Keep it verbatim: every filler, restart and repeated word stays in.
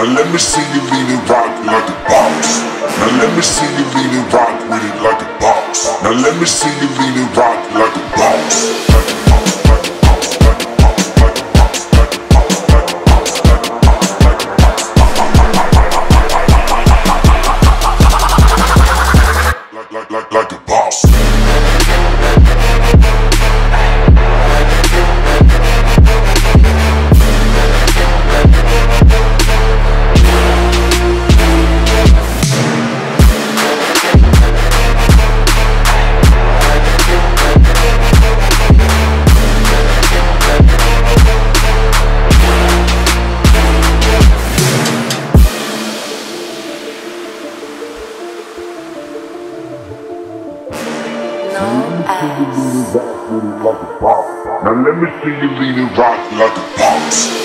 Now let me see you lean and rock like a boss. Now let me see you lean and rock with it like a boss. Now let me see you lean and rock like a boss. Like a boss, like a boss, like a boss, like a boss, like a boss, like a boss, like a boss, like a boss. Like like like like a boss. Now let me see you lean and rock like a boss.